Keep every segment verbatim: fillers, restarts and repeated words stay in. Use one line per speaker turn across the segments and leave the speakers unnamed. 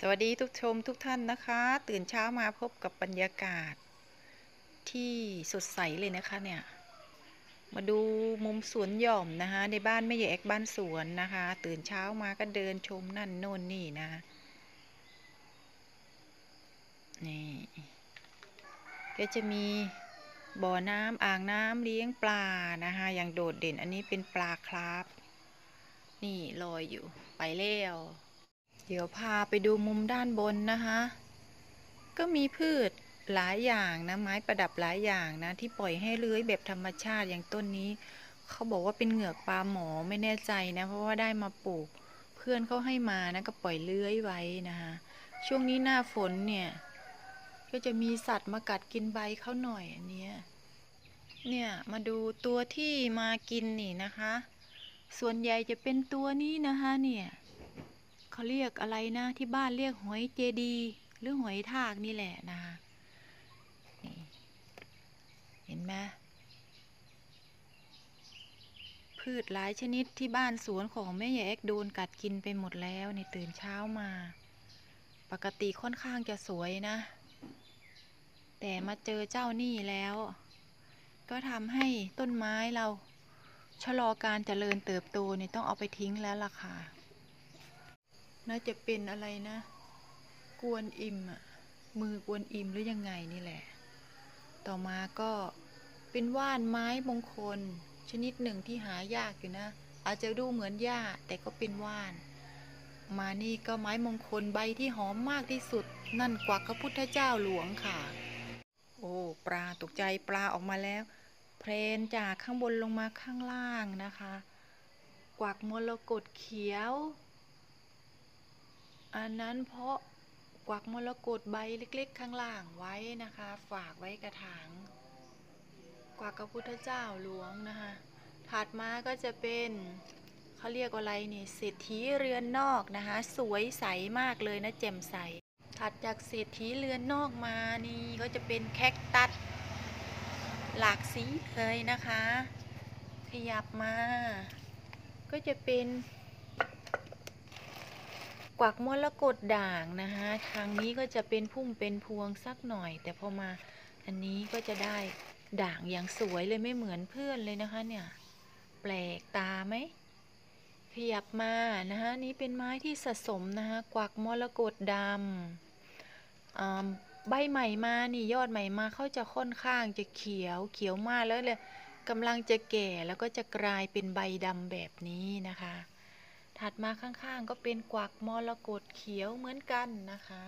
สวัสดีทุกชมทุกท่านนะคะตื่นเช้ามาพบกับบรรยากาศที่สดใสเลยนะคะเนี่ยมาดูมุมสวนหย่อมนะคะในบ้านแม่แยกบ้านสวนนะคะตื่นเช้ามาก็เดินชมนั่นโน่นนี่นะนี่ก็จะมีบ่อน้ำอ่างน้ำเลี้ยงปลานะคะอย่างโดดเด่นอันนี้เป็นปลาคราฟนี่ลอยอยู่ไปแล้วเดี๋ยวพาไปดูมุมด้านบนนะคะก็มีพืชหลายอย่างนะไม้ประดับหลายอย่างนะที่ปล่อยให้เลื้อยแบบธรรมชาติอย่างต้นนี้เขาบอกว่าเป็นเหงือกปลาหมอไม่แน่ใจนะเพราะว่าได้มาปลูกเพื่อนเขาให้มานะก็ปล่อยเลื้อยไว้นะคะช่วงนี้หน้าฝนเนี่ยก็จะมีสัตว์มากัดกินใบเขาหน่อยอันเนี้ยเนี่ยมาดูตัวที่มากินนี่นะคะส่วนใหญ่จะเป็นตัวนี้นะคะเนี่ยเขาเรียกอะไรนะที่บ้านเรียกหอยเจดีหรือหอยทากนี่แหละนะคะนี่เห็นไหมพืชหลายชนิดที่บ้านสวนของแม่แยกโดนกัดกินไปหมดแล้วในตื่นเช้ามาปกติค่อนข้างจะสวยนะแต่มาเจอเจ้านี่แล้วก็ทำให้ต้นไม้เราชะลอการเจริญเติบโตเนี่ยต้องเอาไปทิ้งแล้วล่ะค่ะน่าจะเป็นอะไรนะกวนอิมอะมือกวนอิมหรือยังไงนี่แหละต่อมาก็เป็นว่านไม้มงคลชนิดหนึ่งที่หายากอยู่นะอาจจะดูเหมือนหญ้าแต่ก็เป็นว่านมานี่ก็ไม้มงคลใบที่หอมมากที่สุดนั่นกวักพระพุทธเจ้าหลวงค่ะโอ้ปลาตกใจปลาออกมาแล้วเพลนจากข้างบนลงมาข้างล่างนะคะกวักมรกตเขียวอันนั้นเพราะกวักมรกตใบเล็กๆข้างล่างไว้นะคะฝากไว้กระถางกวักพระพุทธเจ้าหลวงนะคะถัดมาก็จะเป็นเขาเรียกว่าอะไรนี่เศรษฐีเรือนนอกนะคะสวยใสมากเลยนะแจ่มใสถัดจากเศรษฐีเรือนนอกมานี่ก็จะเป็นแคคตัสหลากสีเลยนะคะขยับมาก็จะเป็นกวักมรกตด่างนะคะทางนี้ก็จะเป็นพุ่มเป็นพวงสักหน่อยแต่พอมาอันนี้ก็จะได้ด่างอย่างสวยเลยไม่เหมือนเพื่อนเลยนะคะเนี่ยแปลกตาไหมขยับมานะคะนี้เป็นไม้ที่สะสมนะคะกวักมรกตดำใบใหม่มานี่ยอดใหม่มาเขาจะค่อนข้างจะเขียวเขียวมากแล้วเลยกำลังจะแก่แล้วก็จะกลายเป็นใบดำแบบนี้นะคะถัดมาข้างๆก็เป็นกวักมรกตเขียวเหมือนกันนะคะ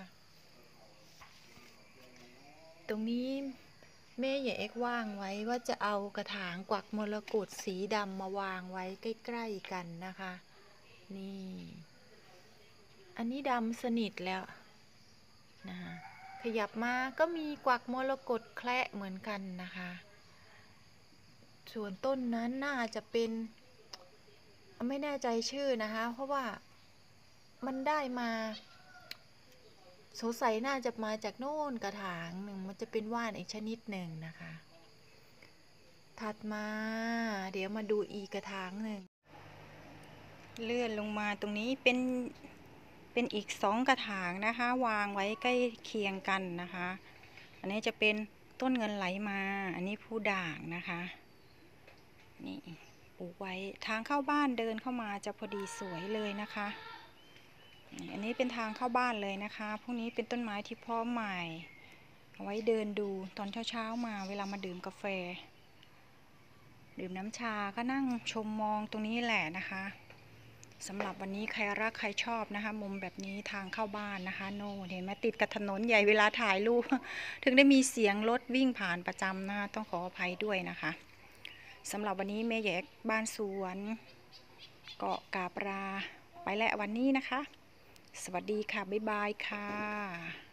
ตรงนี้แม่ใหญ่เอ็กว่างไว้ว่าจะเอากระถางกวักมรกตสีดำมาวางไว้ใกล้ๆกันนะคะนี่อันนี้ดำสนิทแล้วนะคะขยับมาก็มีกวักมรกตแคระเหมือนกันนะคะส่วนต้นนั้นน่าจะเป็นไม่แน่ใจชื่อนะคะเพราะว่ามันได้มาสงสัยน่าจะมาจากโน่นกระถางหนึ่งมันจะเป็นว่านอีกชนิดหนึ่งนะคะถัดมาเดี๋ยวมาดูอีกกระถางหนึ่งเลื่อนลงมาตรงนี้เป็นเป็นอีกสองกระถางนะคะวางไว้ใกล้เคียงกันนะคะอันนี้จะเป็นต้นเงินไหลมาอันนี้ผู้ด่างนะคะนี่ปลูกไว้ทางเข้าบ้านเดินเข้ามาจะพอดีสวยเลยนะคะอันนี้เป็นทางเข้าบ้านเลยนะคะพวกนี้เป็นต้นไม้ที่พ่อใหม่เอาไว้เดินดูตอนเช้าๆมาเวลามาดื่มกาแฟดื่มน้ำชาก็นั่งชมมองตรงนี้แหละนะคะสำหรับวันนี้ใครรักใครชอบนะคะมุมแบบนี้ทางเข้าบ้านนะคะโน่เห็นไหมติดกับถนนใหญ่เวลาถ่ายรูปถึงได้มีเสียงรถวิ่งผ่านประจำนะคะต้องขออภัยด้วยนะคะสำหรับวันนี้แม่แยกบ้านสวนเกาะกาปลาไปแล้ววันนี้นะคะสวัสดีค่ะบ๊ายบายค่ะ